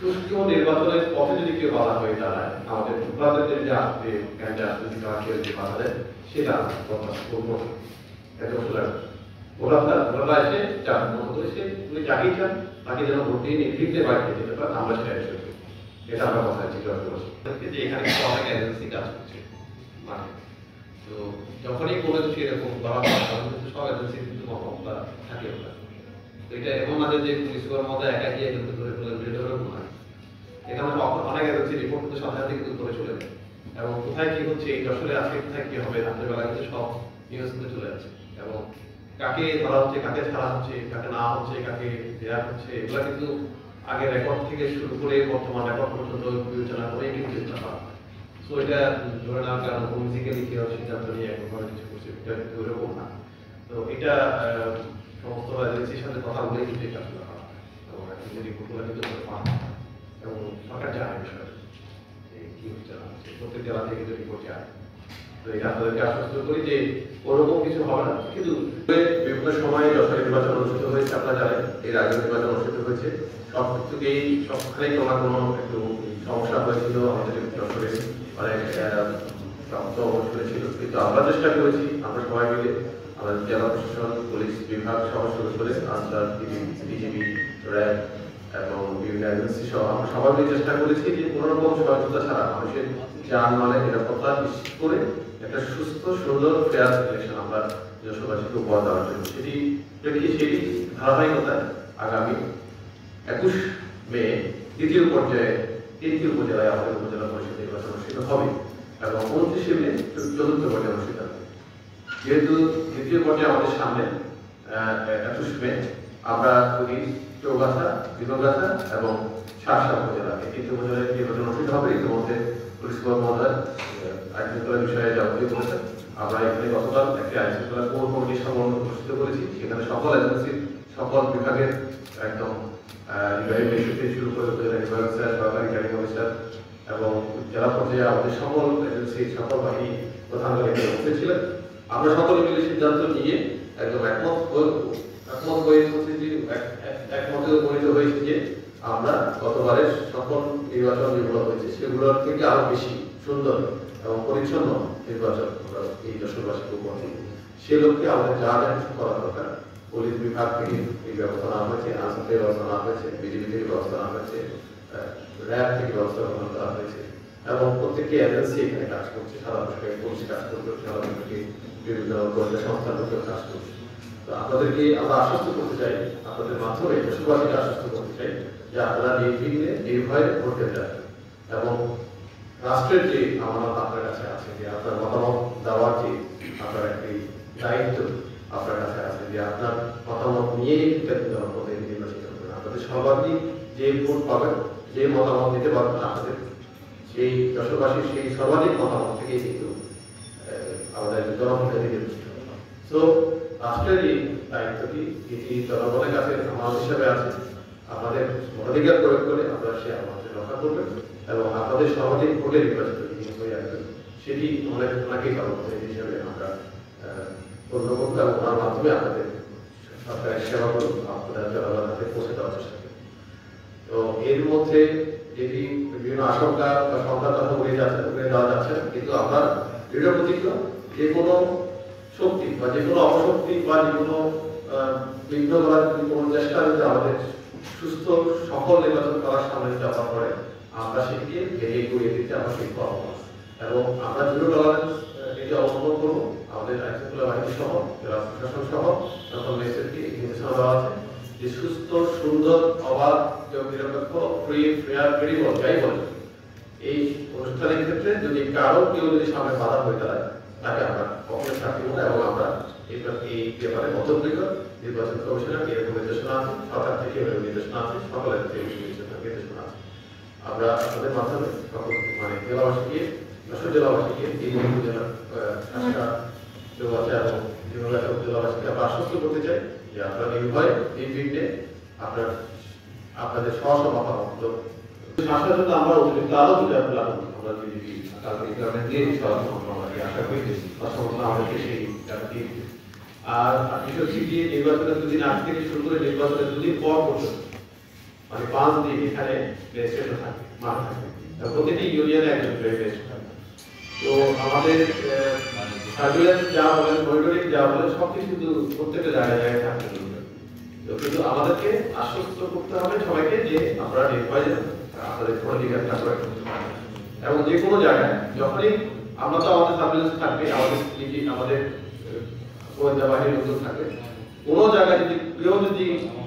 সুষ্ঠু নির্বাচনের পথে যদি কেউ বাধা হয়ে দাঁড়ায়, আমাদের ভোটারদের যে আসবে ক্যান্ডিডেট যদি কেউ যে বাধা দেয়, সেটা প্রত্যাশা করবো না। এটা আসলে ভোটাররা এসে চান মতো করে সে উনি যাকেই চান তাকে যেন ভোট দিয়ে নির্বিঘ্নে বাড়িতে যেতে পারেন, আমরা সেটা এসে করি। এটা আমরা কথা জিজ্ঞাসা করছি যে এখানে কিন্তু অনেক এজেন্সি কাজ করছে মানে, তো যখনই কোনো কিছু এরকম করা হয় তখন কিন্তু সব এজেন্সি কিন্তু মহম্মদটা থাকে ওটা। তো এটা এমন না যে পুলিশ করার মধ্যে একা গিয়ে কিন্তু ধরে ফেলে বিরোধী নয়, এখানে অনেক এজেন্সি রিপোর্ট কিন্তু সাথে সাথে কিন্তু করে চলে যায়, এবং কোথায় কি হচ্ছে এই আসলে আজকে কোথায় কি হবে রাত্রেবেলা কিন্তু সব নিউজ কিন্তু চলে যাচ্ছে, এবং কাকে ধরা হচ্ছে, কাকে ছাড়া হচ্ছে, কাকে না হচ্ছে, কাকে দেওয়া হচ্ছে, এগুলো কিন্তু আগে রেকর্ড থেকে শুরু করে বর্তমান রেকর্ড পর্যন্ত বিবেচনা করে কিন্তু এটা করা হয়। সো এটা ধরে নেওয়ার কারণ ফিজিক্যালি কি হবে সিদ্ধান্ত নিয়ে একবার কিছু করছে, এটা কিন্তু ওইরকম না। তো এটা সমস্ত এজেন্সির সাথে কথা বলে কিন্তু এটা আসলে করা হয়, এবং এখন যদি রিপোর্টগুলো কিন্তু পান এবং সরকার জানে বিষয়টা কি হচ্ছে না হচ্ছে, প্রত্যেক জেলা থেকে কিন্তু রিপোর্ট যায়। তো এটা আপনাদেরকে আশ্বস্ত করি যে ওরকম কিছু হবে না। কিন্তু বিভিন্ন সময়ে যখন নির্বাচন অনুষ্ঠিত হয়েছে আপনারা জানেন, এর আগে নির্বাচন অনুষ্ঠিত হয়েছে, সব কিছুকেই সবখানেই কোনো কোনো একটু সমস্যা হয়েছিল, আমাদের যশোরে অনেক প্রাপ্ত অবস্থায় ছিল, কিন্তু আমরা চেষ্টা করেছি আমরা সবাই মিলে আমাদের জেলা প্রশাসন, পুলিশ বিভাগ সহ শুরু করে আনসার, বিজিবি, র্যাব এবং বিভিন্ন এজেন্সি সহ আমরা সবাই মিলে চেষ্টা করেছি যে কোনো রকম সহযোগিতা ছাড়া মানুষের যানবাহনের নিরাপত্তা নিশ্চিত করে একটা সুস্থ সুন্দর ফেয়ার ইলেকশন আমরা যশোরবাসীকে উপহার দেওয়ার জন্য সেটি ধারাবাহিকতায় আগামী 21 মে দ্বিতীয় পর্যায়ে 3টি উপজেলায় আমাদের উপজেলা পরিষদ নির্বাচন অনুষ্ঠিত হবে এবং 29 মে চতুর্থ পর্যায়ে অনুষ্ঠিত হবে। যেহেতু দ্বিতীয় পর্যায়ে আমাদের সামনে 21 মে আমরা চৌগাছা, বিনগাছা এবং শাসা উপজেলা এই 3টি উপজেলায় নির্বাচন অনুষ্ঠিত হবে। ইতিমধ্যে পুলিশ মহোদয় আইন শৃঙ্খলা বিষয়ে যাবতীয় বলেছেন। আমরা এখানে গতকাল একটি আইন শৃঙ্খলা কোর কমিটি সম্মেলন অনুষ্ঠিত করেছি, সেখানে সকল এজেন্সির সকল বিভাগের একদম নির্বাহী ম্যাজিস্ট্রেট থেকে শুরু করে উপজেলা নির্বাহী অফিসার, সরকারি ক্যাডার অফিসার এবং জেলা পর্যায়ে আমাদের সকল এজেন্সির সকল বাহিনী প্রধানরা এখানে উপস্থিত ছিলেন। আমরা সকলে মিলে সিদ্ধান্ত নিয়ে একদম একমত একমতে উপনীত হয়েছে যে আমরা গতবারের সকল নির্বাচন যেগুলো হয়েছে সেগুলোর থেকে আরো বেশি সুন্দর এবং পরিচ্ছন্ন নির্বাচন আমরা এই যশোরবাসীকে উপহার দিব। সে লক্ষ্যে আমাদের যা যা কিছু করা দরকার পুলিশ বিভাগ থেকে এই ব্যবস্থা নেওয়া হয়েছে, আনসার থেকে ব্যবস্থা নেওয়া হয়েছে, বিজেপি থেকে ব্যবস্থা নেওয়া হয়েছে, র্যাব থেকে ব্যবস্থা গ্রহণ করা হয়েছে এবং প্রত্যেকটি এজেন্সি এখানে কাজ করছে, সারা দেশে পুলিশ কাজ করছে, সারা দেশে বিভিন্ন গোয়েন্দা সংস্থার লোকেও কাজ করছে। তো আপনাদেরকে আমরা আশ্বস্ত করতে চাই, আপনাদের মাধ্যমে দেশবাসীকে আশ্বস্ত করতে চাই যে আপনারা নির্বিঘ্নে নির্ভয়ে ভোট দিতে যাবেন এবং রাষ্ট্রের যে আমানত আপনার কাছে আছে, যে আপনার মতামত দেওয়ার যে আপনার একটি দায়িত্ব আপনার কাছে আছে, যে আপনার মতামত নিয়েই প্রতিনিধি নির্বাচিত করবেন। আপনাদের সর্বাধিক যে ভোট পাবেন, যে মতামত দিতে পারবেন, আপনাদের সেই যশোরবাসীর সেই সর্বাধিক মতামত থেকেই কিন্তু আমাদের জনপ্রতিনিধি নির্বাচিত হবে। তো রাষ্ট্রের এই দায়িত্বটি এটি জনগণের কাছে আমানত হিসাবে আছে। আপনাদের ভোটাধিকার প্রয়োগ করে আপনারা সে আমাদের রক্ষা করবেন এবং আপনাদের সর্বাধিক ভোটে নির্বাচিত যিনি হয়ে আসবেন সেটি ওনাকেই জনপ্রতিনিধি হিসাবে আমরা পূর্ণ করবো এবং ওনার মাধ্যমে আপনাদের সরকারের সেবা করুন, আপনাদের জনগণের হাতে পৌঁছে দেওয়ার চেষ্টা করুন। তো এর মধ্যে যেটি বিভিন্ন আশঙ্কা বা সংখ্যার কথা উড়ে দেওয়া যাচ্ছে, কিন্তু আমরা দৃঢ় প্রতিজ্ঞ যে কোনো শক্তি বা যে কোনো অপশক্তি বা যে কোনো বিঘ্ন করার কোনো চেষ্টা যদি আমাদের সুস্থ সফল নির্বাচন করার সামনে যাওয়ার পরে আমরা সেটিকে ভেঙে গুড়িয়ে দিতে আমরা শিখব এবং আমরা দৃঢ় টলারেন্স এটি অবলম্বন করবো। আমাদের আইন শৃঙ্খলা বাহিনী সহ জেলা প্রশাসন সহ সকল ম্যাজিস্ট্রেটকে নির্দেশনা দেওয়া আছে যে সুস্থ, সুন্দর, অবাধ, নিরপেক্ষ, ফ্রি, ফেয়ার, ক্রেডিবল যাই বলে এই অনুষ্ঠানের ক্ষেত্রে যদি কেউ যদি সামনে বাধা হয়ে দাঁড়ায় তাকে আমরা কখনো চাকরি না এবং আমরা এই ব্যাপারে মতবিজ্ঞ নির্বাচন কমিশনের এরকম নির্দেশনা আছে, সরকার থেকে এরকম নির্দেশনা আছে, সকলের থেকে নির্দেশনা আছে। আমরা আপনাদের মাধ্যমে মানে জেলাবাসীকে, যশোর জেলাবাসীকে এই জেলার শাসা জেলাবাসী এবং জেলাবাসীকে আমরা আশ্বস্ত করতে চাই যে আপনারা নির্ভয়ে নির্বিঘ্নে আপনাদের স্ব মতামত শাসার জন্য আমরা অতিরিক্ত আরো দুটো আমরা বিজেপি কালকে কারণে দিয়ে আশা করি আমাদেরকে সেই দিয়ে। আর বিষয় হচ্ছে গিয়ে নির্বাচনের দুদিন আগে থেকে শুরু করে নির্বাচনের দুদিন পর পর্যন্ত মানে 5 দিন এখানে রেজিস্ট্রেশন থাকবে, মাঠ থাকবে, প্রতিটি ইউনিয়নে একজন করে রেজিস্ট্রেশন থাকবে। তো আমাদের সার্ভিলেন্স যা বলেন, মনিটরিং যা বলেন, সবকিছু কিন্তু প্রত্যেকটা জায়গায় জায়গায় থাকতে হবে। তো কিন্তু আমাদেরকে আশ্বস্ত করতে হবে সবাইকে যে আপনারা নির্ভয় আপনাদের কোনো দিকে একটা করে এবং যে কোনো জায়গায় যখনই আমরা তো আমাদের সার্ভিলেন্স থাকবে, আমাদের গোয়েন্দা বাহিনীর লোকজন থাকবে, কোনো জায়গায় যদি কেউ যদি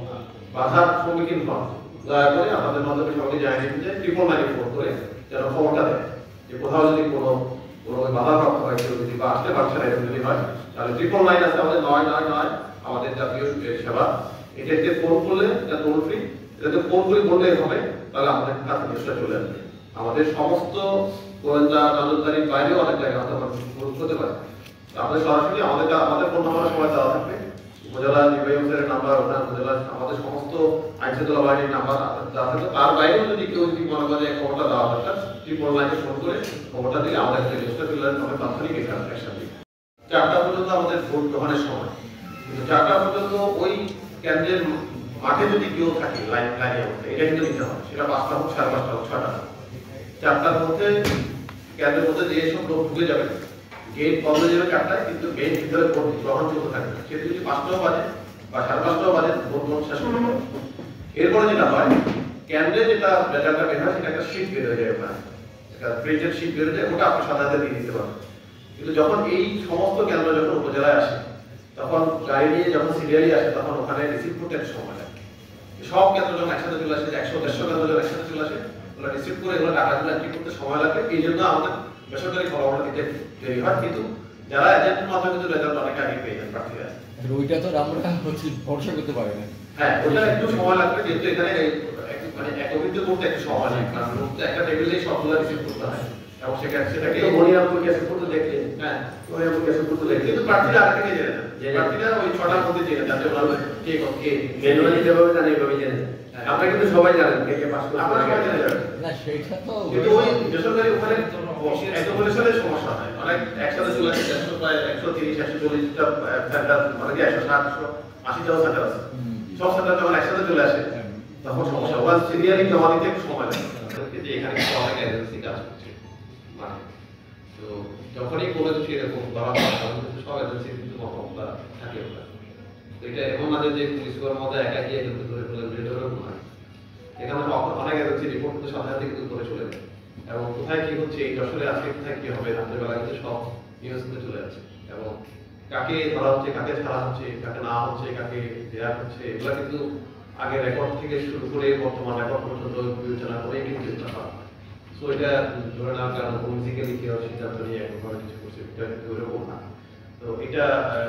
বাধার সম্মুখীন হন, দয়া করে আমাদের মাধ্যমে সবাইকে জানিয়ে দিতে 999 ফোন করে যেন খবরটা দেয় যে কোথাও যদি কোনো বাধাপ্রাপ্ত হয়, কেউ যদি বা আসতে পারছে না, এরকম যদি হয়, তাহলে 999 আছে আমাদের 999 আমাদের জাতীয় সেবা। এটাতে ফোন করলে এটা টোল ফ্রি, এটাতে ফোন করে বললে হবে, তাহলে আমাদের কাছে নিউজটা চলে আসবে। আমাদের সমস্ত গোয়েন্দা নজরদারির বাইরেও অনেক জায়গায় হতে পারে। আমাদের সরাসরি আমাদের ফোন নাম্বার সময় দেওয়া থাকবে, উপজেলা নির্বাহী অফিসারের নাম্বার, উপজেলা আমাদের সমস্ত আইনশৃঙ্খলা বাহিনীর নাম্বার দেওয়া থাকবে। তার বাইরেও যদি কেউ যদি মনে করে খবরটা দেওয়া দরকার, 999 ফোন করে খবরটা দিলে আমাদের কাছে নিউজটা চলে আসবে, আমরা তাৎক্ষণিক অ্যাকশন দিই। 4টা পর্যন্ত আমাদের ভোট গ্রহণের সময়, কিন্তু 4টা পর্যন্ত ওই কেন্দ্রের মাঠে যদি কেউ থাকে লাইনে মধ্যে, এটা কিন্তু নিতে হবে, সেটা 5টা হোক, 5:30 হোক, 6টা হোক, 4টার মধ্যে কেন্দ্রের মধ্যে যে সব লোক ঢুকে যাবে, গেট বন্ধ হয়ে যাবে 4টায়, কিন্তু গেট ভিতরে ভোট গ্রহণ চলতে থাকবে। সেটা যদি 5টাও বাজে বা 5:30টাও বাজে, ভোট গ্রহণ শেষ হয়ে যাবে। এরপরে যেটা হয়, কেন্দ্রে যেটা রেজাল্টটা বের হয়, সেটা একটা শীট বের হয়ে যায়, ওখানে একটা প্রিন্টেড শীট বের হয়ে যায়, ওটা আপনি সাথে সাথে দিয়ে দিতে পারেন। কিন্তু যখন এই সমস্ত কেন্দ্র যখন উপজেলায় আসে, তখন গাড়ি নিয়ে যখন সিরিয়ালি আসে, তখন ওখানে রিসিভ করতে একটা সময় লাগে। সব কেন্দ্র যখন একসাথে চলে আসে, 100-150 কেন্দ্র যখন একসাথে চলে আসে, ওগুলো রিসিভ করে এগুলো টাকাগুলো এন্ট্রি করতে সময় লাগবে। এই জন্য আমাদের বেসরকারি ফলাফলটা দিতে দেরি হয়, কিন্তু যারা এজেন্টের মাধ্যমে কিন্তু রেজাল্ট অনেক আগে পেয়ে যান প্রার্থীরা। ওইটা তো আমরা হচ্ছে ভরসা করতে পারি না। হ্যাঁ, ওটা একটু সময় লাগবে, যেহেতু এখানে মানে একত্রিত করতে একটু সময় লাগে, কারণ একটা টেবিলেই সবগুলো রিসিভ করতে হয় এবং সেটাকে মনিরামপুর গ্যাসের করতে দেখলে, হ্যাঁ মনিরামপুর গ্যাসের করতে দেখলে, কিন্তু প্রার্থীরা আগে থেকে জেনে নেন, প্রার্থীরা ওই 6টার মধ্যে জেনে যাতে ওরা কে ম্যানুয়ালি যেভাবে জানে এইভাবে জেনে। আপনারা কিন্তু সবাই জানেন কে কে পাস করতে, আপনারা সবাই জানেন না, সেটা তো কিন্তু ওই বেসরকারি ওখানে অ্যাকোমোডেশনের সমস্যা হয়, অনেক একসাথে চলে আসে, প্রায় 130-140টা সেন্টার, মানে কি 160-180টাও সেন্টার আছে, সব সেন্টার যখন একসাথে চলে আসে তখন সমস্যা। ওরা সিরিয়ালি জমা দিতে একটু সময় লাগে, যে এখানে কিন্তু অনেক এজেন্সি কাজ করছে, মানে তো যখনই কোনো কিছু এরকম ধরা হয়, তখন কিন্তু সব এজেন্সি কিন্তু মতামত থাকে ওটা। তো এটা এমন না যে পুলিশ করার মধ্যে একা গিয়ে কিন্তু ধরে ফেলে নয়, এখানে অনেক এজেন্সি রিপোর্ট করতে সাথে সাথে কিন্তু করে চলে যায়, এবং কোথায় কি হচ্ছে, এই আসলে আজকে কোথায় কি হবে, রাত্রেবেলা কিন্তু সব নিউজ কিন্তু চলে যাচ্ছে, এবং কাকে ধরা হচ্ছে, কাকে ছাড়া হচ্ছে, কাকে না হচ্ছে, কাকে দেওয়া হচ্ছে, এগুলো কিন্তু আগে রেকর্ড থেকে শুরু করে বর্তমান রেকর্ড পর্যন্ত বিবেচনা করে কিন্তু এটা করা হয়। সো এটা ধরে নেওয়ার কারণ ফিজিক্যালি কেউ সিদ্ধান্ত নিয়ে একভাবে কিছু করছে, এটা কিন্তু ওরকম না। তো এটা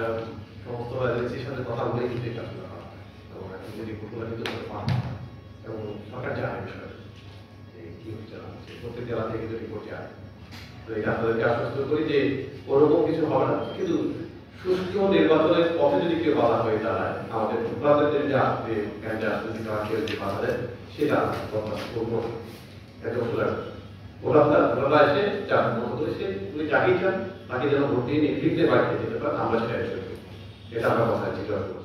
সমস্ত এজেন্সির সাথে কথা বলে কিন্তু এটা আসলে করা হয়, এবং এখন যে রিপোর্টগুলো কিন্তু পাওয়া হয় এবং সরকার জানে বিষয়টা কি হচ্ছে না হচ্ছে, প্রত্যেক জেলা থেকে কিন্তু রিপোর্ট যায়। তো এটা আপনাদেরকে আশ্বস্ত করি যে ওরকম কিছু হবে না, কিন্তু সুষ্ঠু নির্বাচনের পথে যদি কেউ বাধা হয়ে দাঁড়ায়, আমাদের ভোটারদের যে আসবে ক্যান্ডে আসবে, যদি কেউ যদি বাধা দেয়, সেটা বরদাস্ত করবো না। এটা আসলে ভোটাররা এসে চান মতো করে সে উনি যাকেই চান তাকে যেন ভোট দিয়ে নির্বিঘ্নে বাড়িতে যেতে পারেন, আমরা সেটা এটা আমরা কথা ছিল।